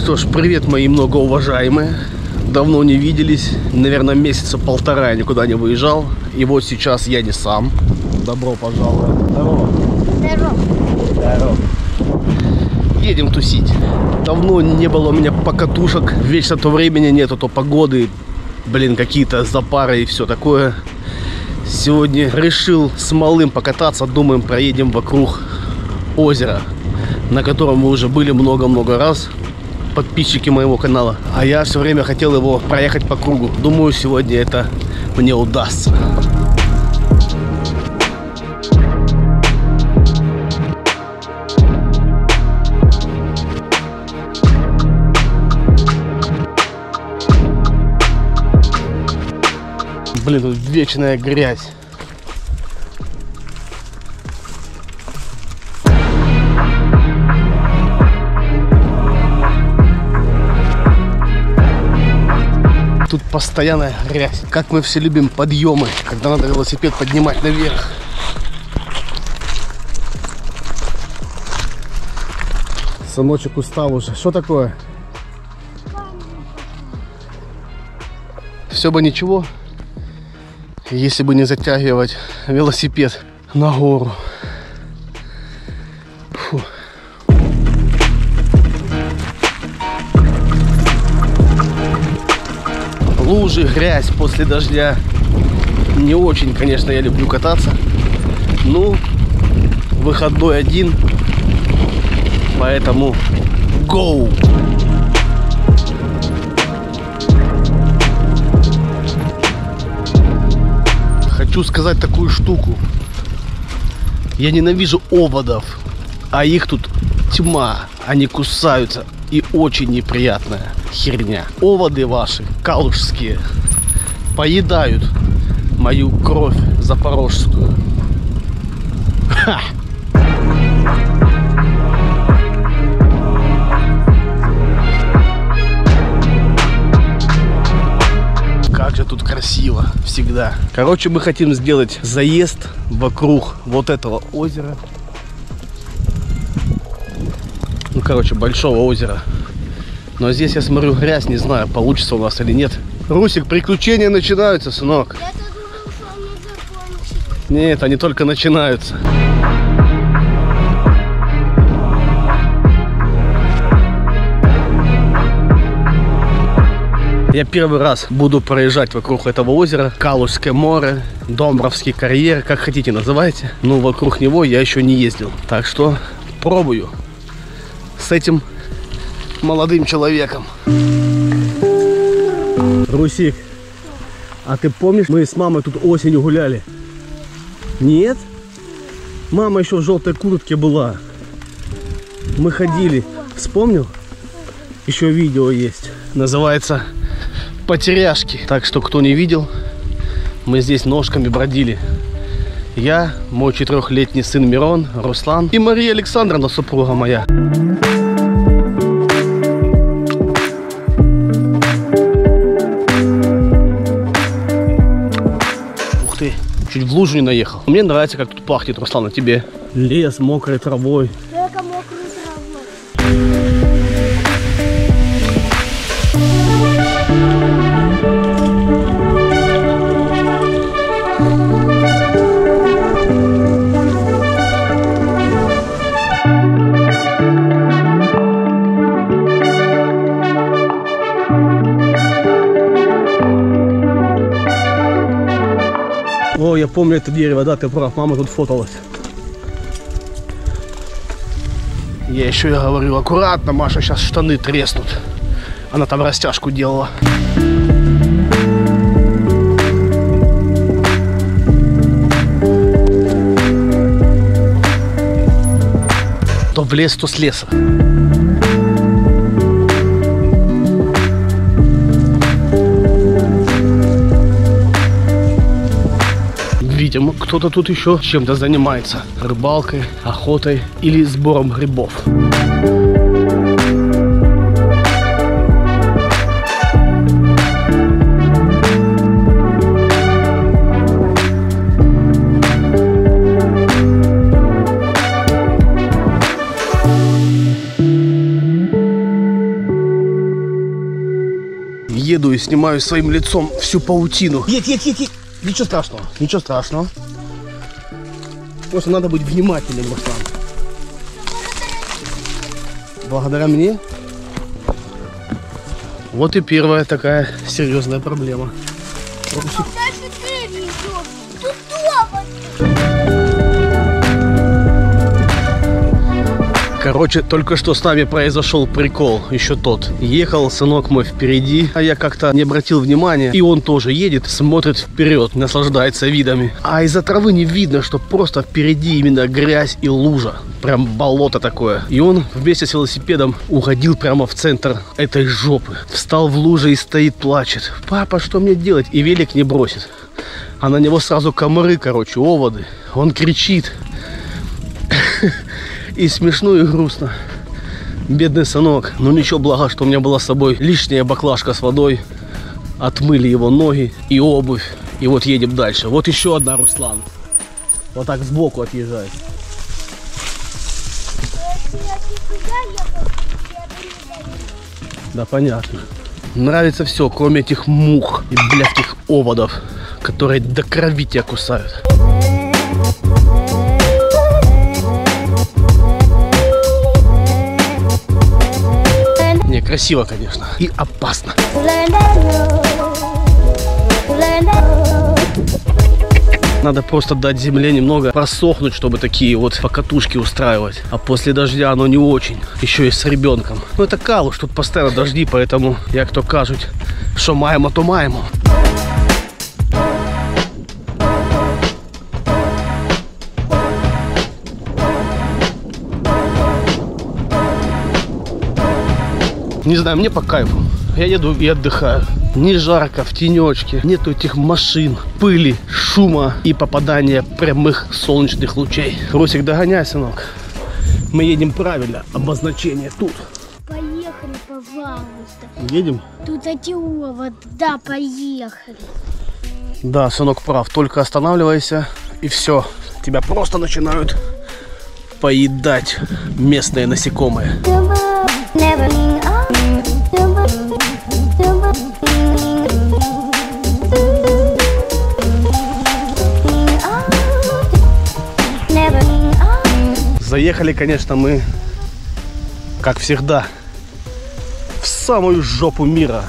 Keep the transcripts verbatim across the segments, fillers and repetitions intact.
что ж, привет, мои многоуважаемые. Давно не виделись. Наверное, месяца полтора я никуда не выезжал. И вот сейчас я не сам. Добро пожаловать. Здорово. Здорово. Здорово. Едем тусить. Давно не было у меня покатушек. Вечно то времени нету, то погоды. Блин, какие-то запары и все такое. Сегодня решил с малым покататься. Думаем, проедем вокруг озера, на котором мы уже были много-много раз. Подписчики моего канала. А я все время хотел его проехать по кругу. Думаю, сегодня это мне удастся. Блин, тут вечная грязь. Тут постоянная грязь. Как мы все любим подъемы, когда надо велосипед поднимать наверх. Сыночек устал уже. Что такое? Все бы ничего, если бы не затягивать велосипед на гору. Фу. Лужи, грязь после дождя. Не очень, конечно, я люблю кататься. Ну, выходной один. Поэтому go! Хочу сказать такую штуку. Я ненавижу оводов, а их тут тьма. Они кусаются. И очень неприятная херня. Оводы ваши, калужские, поедают мою кровь запорожскую. Ха! Как же тут красиво всегда. Короче, мы хотим сделать заезд вокруг вот этого озера. Ну, короче, большого озера. Но здесь, я смотрю, грязь, не знаю, получится у нас или нет. Русик, приключения начинаются, сынок. Я думал, что они закончатся. Нет, они только начинаются. Я первый раз буду проезжать вокруг этого озера. Калужское море, Домбровский карьер, как хотите называйте. Но вокруг него я еще не ездил. Так что пробую с этим молодым человеком. Русик, а ты помнишь, мы с мамой тут осенью гуляли? Нет? Мама еще в желтой куртке была. Мы ходили. Вспомнил? Еще видео есть. Называется «Потеряшки». Так что, кто не видел, мы здесь ножками бродили. Я, мой четырехлетний сын Мирон, Руслан и Мария Александровна, супруга моя. Ух ты, чуть в лужу не наехал. Мне нравится, как тут пахнет, Руслан, а тебе? Лес мокрой травой. Только мокрую траву. О, я помню это дерево, да, ты прав, мама тут фоталась. Я еще и говорю, аккуратно, Маша, сейчас штаны треснут. Она там растяжку делала. То в лес, то с леса. Видимо, кто-то тут еще чем-то занимается. Рыбалкой, охотой или сбором грибов. еду и снимаю своим лицом всю паутину. Едь, едь, едь, едь. Ничего страшного, ничего страшного. Просто надо быть внимательным, Руслан. Благодаря мне. Вот и первая такая серьезная проблема. Короче, только что с нами произошел прикол, еще тот. Ехал сынок мой впереди, а я как-то не обратил внимания. И он тоже едет, смотрит вперед, наслаждается видами. А из-за травы не видно, что просто впереди именно грязь и лужа. Прям болото такое. И он вместе с велосипедом уходил прямо в центр этой жопы. Встал в луже и стоит, плачет. Папа, что мне делать? И велик не бросит. А на него сразу комары, короче, оводы. Он кричит. И смешно, и грустно. Бедный сынок. Ну ничего, благо, что у меня была с собой лишняя баклажка с водой. Отмыли его ноги и обувь. И вот едем дальше. Вот еще одна, Руслан. Вот так сбоку отъезжает. Да, понятно. Нравится все, кроме этих мух и блядских оводов, которые до крови тебя кусают. Не, красиво, конечно. И опасно. Надо просто дать земле немного просохнуть, чтобы такие вот покатушки устраивать. А после дождя оно не очень. Еще и с ребенком. Ну это Калуш, тут постоянно дожди, поэтому, як то кажуть, що маємо, то маємо. Не знаю, мне по кайфу. Я еду и отдыхаю. Не жарко, в тенечке. Нету этих машин, пыли, шума и попадания прямых солнечных лучей. Русик, догоняй, сынок. Мы едем правильно. Обозначение тут. Поехали, пожалуйста. Едем? Тут эти оводы. Да, поехали. Да, сынок прав. Только останавливайся и все. Тебя просто начинают поедать местные насекомые. Заехали, конечно, мы, как всегда, в самую жопу мира.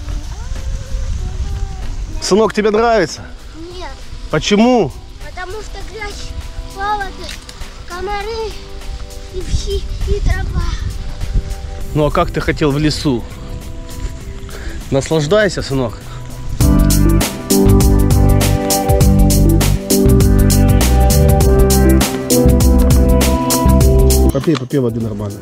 Сынок, тебе нравится? Нет. Почему? Потому что грязь, оводы, комары и вщи, и трава. Ну а как ты хотел в лесу? Наслаждайся, сынок. Попей, попей воды нормально.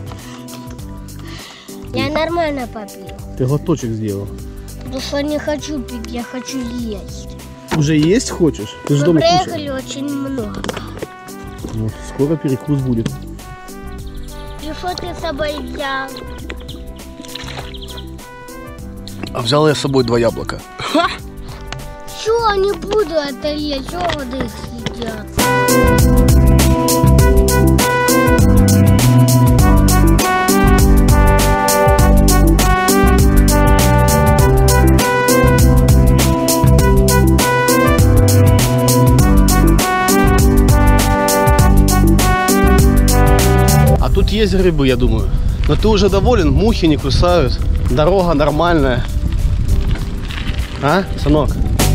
Я нормально попил. Ты глоточек сделал. Потому что не хочу пить, я хочу есть. Уже есть хочешь? Ты же Мы дома проехали кушал. очень много. Вот, скоро перекус будет. И что ты с собой взял? А взял я с собой два яблока. Чё, не буду это есть, оводы их съедят. А тут есть грибы, я думаю. Но ты уже доволен, мухи не кусают. Дорога нормальная. А, сынок?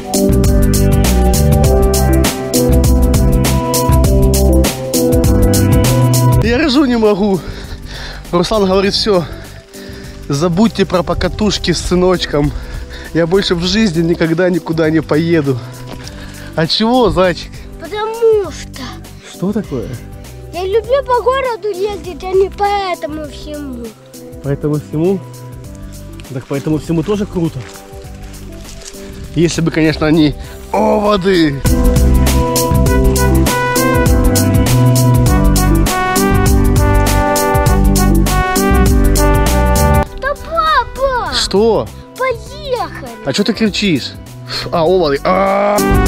Я ржу не могу. Руслан говорит, все, забудьте про покатушки с сыночком. Я больше в жизни никогда никуда не поеду. А чего, зайчик? Потому что Что такое? я люблю по городу ездить, а не по этому всему. По этому всему? Так по этому всему тоже круто. Если бы, конечно, они оводы. Да, папа! Что? Поехали! А что ты кричишь? А, оводы. А -а -а!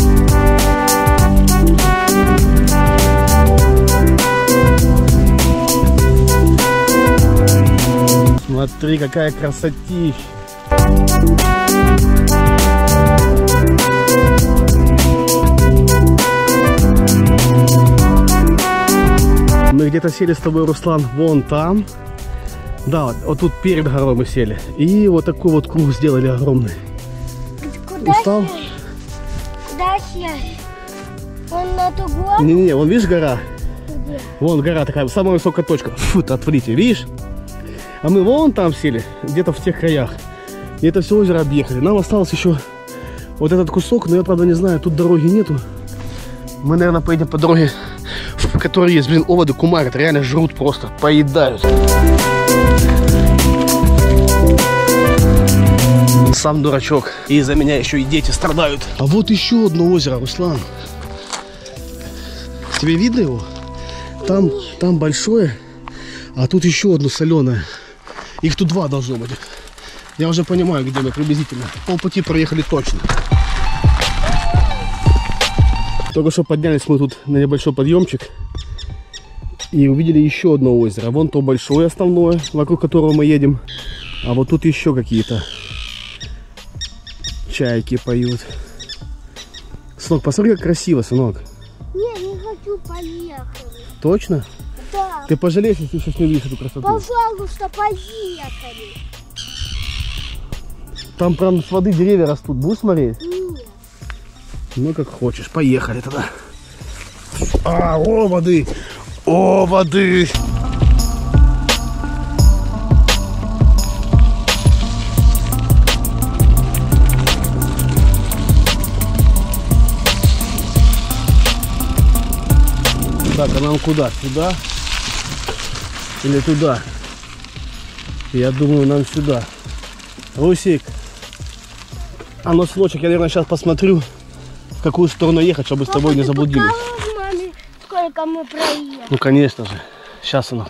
Смотри, какая красотища. Мы где-то сели с тобой, Руслан, вон там. Да, вот, вот тут перед горой мы сели. И вот такой вот круг сделали огромный. Куда Устал? сесть? Куда сесть? Он на ту гору? Не-не-не, вон видишь гора? Где? Вон гора такая, самая высокая точка. Фу, отвалите, видишь? А мы вон там сели, где-то в тех краях. И это все озеро объехали. Нам осталось еще вот этот кусок, но я, правда, не знаю, тут дороги нету. Мы, наверное, поедем по дороге, в которой есть, блин, оводы, кумары. Это реально жрут просто, поедают. Сам дурачок. И из-за меня еще и дети страдают. А вот еще одно озеро, Руслан. Тебе видно его? Там, там большое, а тут еще одно соленое. Их тут два должно быть. Я уже понимаю, где мы приблизительно. Полпути проехали точно. Только что поднялись мы тут на небольшой подъемчик и увидели еще одно озеро. Вон то большое основное, вокруг которого мы едем. А вот тут еще какие-то чайки поют. Сынок, посмотри, как красиво, сынок. Не, не хочу, поехали. Точно? Да. Ты пожалеешь, если ты сейчас не увидишь эту красоту? Пожалуйста, поехали. Там прям с воды деревья растут. Будешь смотреть? Нет. Ну, как хочешь. Поехали тогда. А, о, воды! О, воды! Так, а нам куда? Сюда? Или туда? Я думаю, нам сюда. Русик, а ну, сыночек, я, наверное, сейчас посмотрю, в какую сторону ехать, чтобы с тобой не заблудились. Покажешь маме, сколько мы проехали? Ну, конечно же. Сейчас, сынок.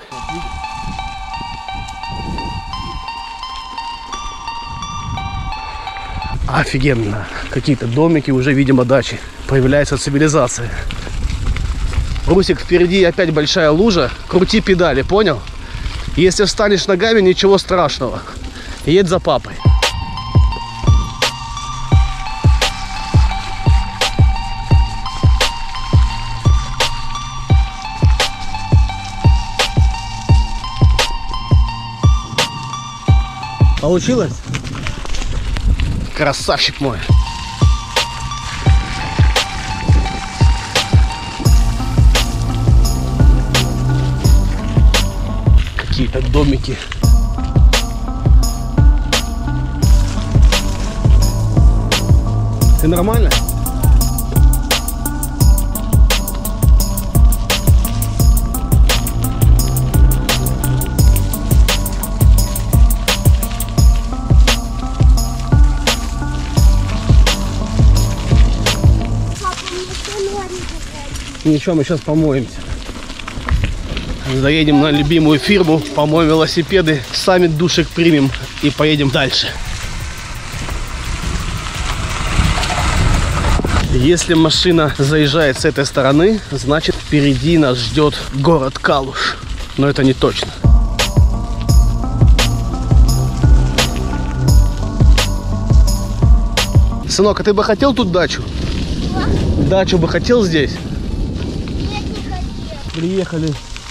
Офигенно. Какие-то домики, уже, видимо, дачи. Появляется цивилизация. Русик, впереди опять большая лужа. Крути педали, понял? Если встанешь ногами, ничего страшного. Едь за папой. Получилось? Красавчик мой. Какие-то домики. Ты нормально? Ничего, мы сейчас помоемся. Заедем на любимую фирму, помоем велосипеды, сами душек примем и поедем дальше. Если машина заезжает с этой стороны, значит впереди нас ждет город Калуш. Но это не точно. Сынок, а ты бы хотел тут дачу? А? Дачу бы хотел здесь? Нет, не хотел. Приехали.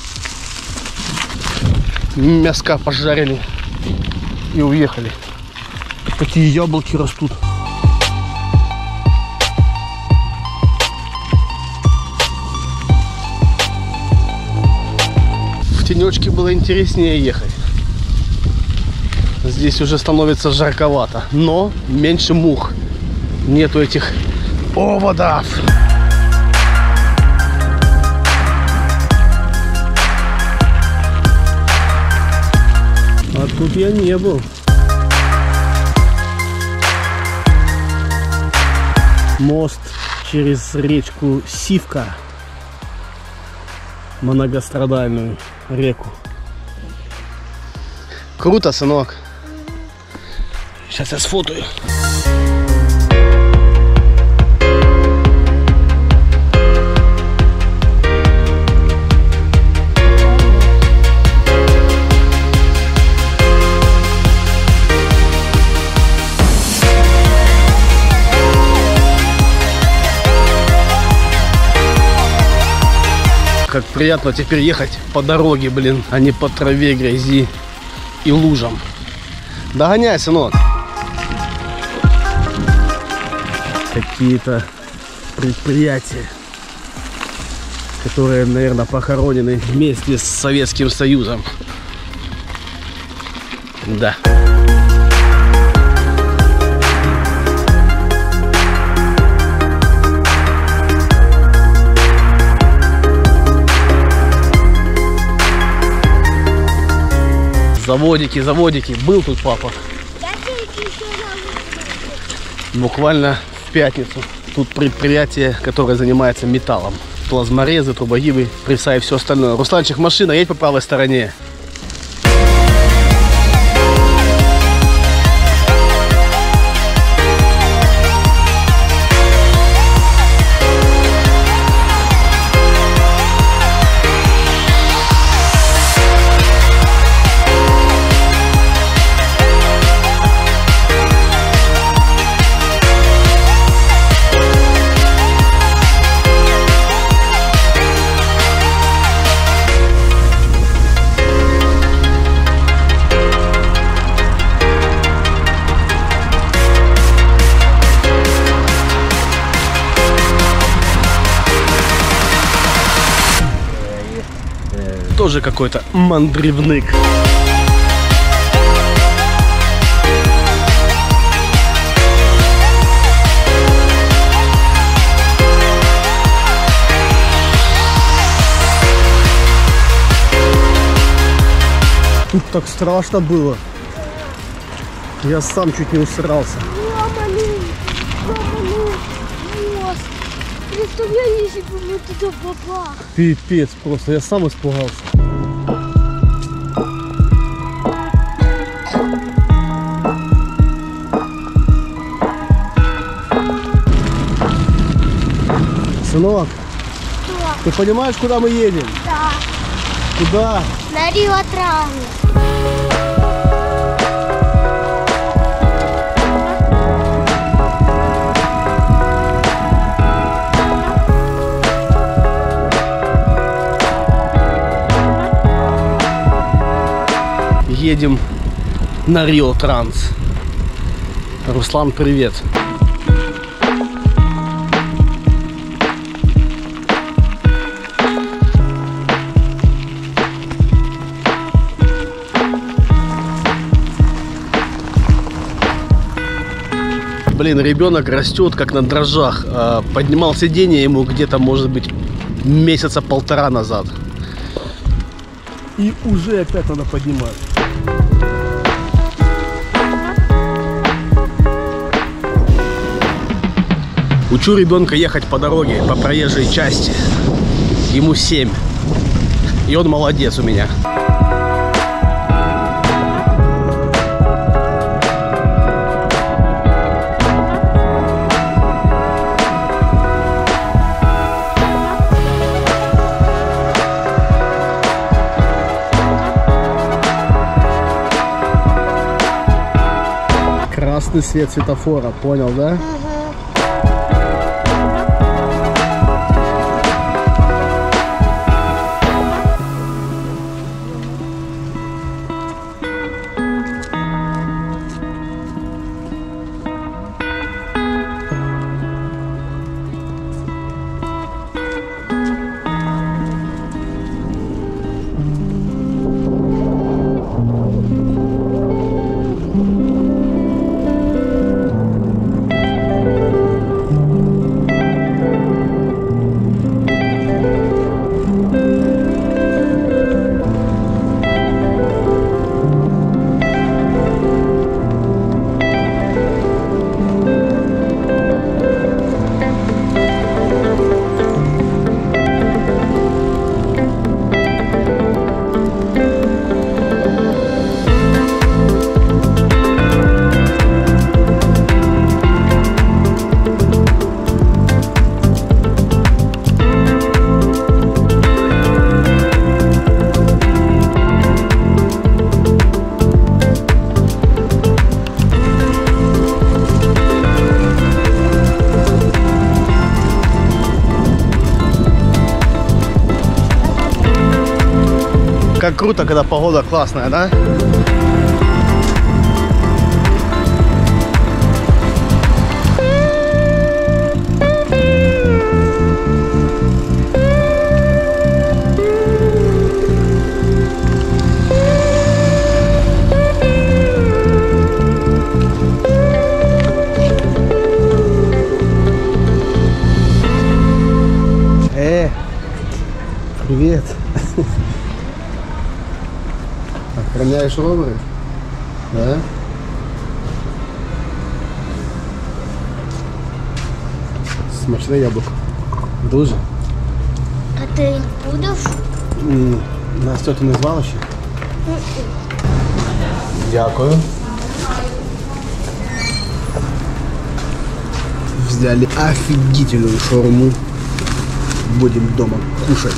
Мяска пожарили и уехали. Какие яблоки растут. В тенечке было интереснее ехать. Здесь уже становится жарковато, но меньше мух. Нету этих оводов. А тут я не был. Мост через речку Сивка. Многострадальную реку. Круто, сынок. Сейчас я сфотою. как приятно теперь ехать по дороге, блин, а не по траве, грязи и лужам. Догоняй, сынок. Какие-то предприятия, которые, наверное, похоронены вместе с Советским Союзом. Да. Заводики, заводики. Был тут папа. Буквально в пятницу. Тут предприятие, которое занимается металлом. Плазморезы, трубогибы, пресса и все остальное. Русланчик, машина, едь по правой стороне. Тоже какой-то мандревник. Тут так страшно было. Я сам чуть не усрался. Представляю, если бы мы туда попали. Пипец просто, я сам испугался. Сынок, Что? ты понимаешь, куда мы едем? Да. Куда? На Рио-Транс. Едем на Рио-Транс. Руслан, привет. Блин, ребенок растет как на дрожжах. Поднимал сиденье ему где-то, может быть, месяца полтора назад. И уже опять надо поднимать. Учу ребенка ехать по дороге, по проезжей части. Ему семь. И он молодец у меня. Красный свет светофора, понял, да? Как круто, когда погода классная, да? Э, привет. Охраняешь ровер? Да? Смачне яблуко. Дуже? А ты будешь? М, Нас тетя не звала ще? Дякую. Взяли офигительную шаурму. Будем дома кушать.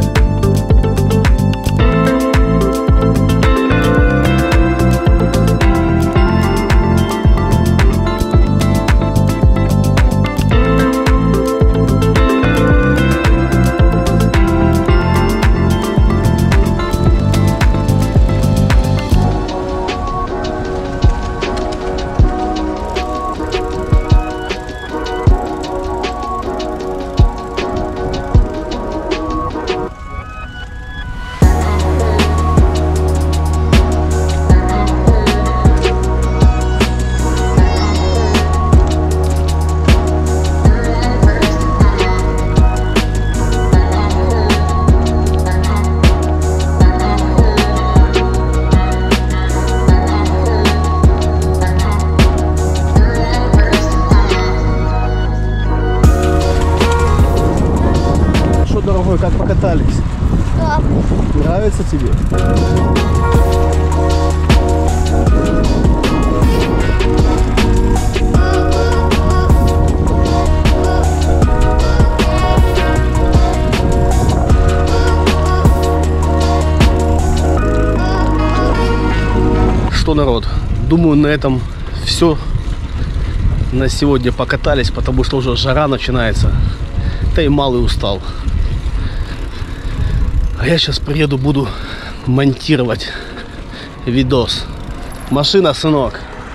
Дорогой, как покатались? Да. Нравится тебе? Что, народ, думаю, на этом все. На сегодня покатались, потому что уже жара начинается. Да и малый устал. А я сейчас приеду, буду монтировать видос. Машина, сынок.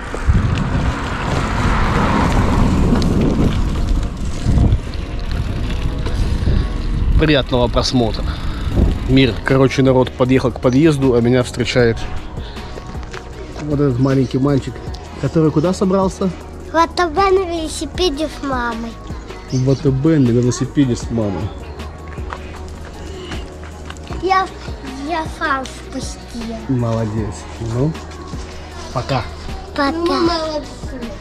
Приятного просмотра. Мир. Короче, народ подъехал к подъезду, а меня встречает вот этот маленький мальчик, который куда собрался? В АТБ на велосипеде с мамой. В АТБ на велосипеде с мамой. Я, я сам спустил. Молодец. Ну, пока. Пока. Мы молодцы.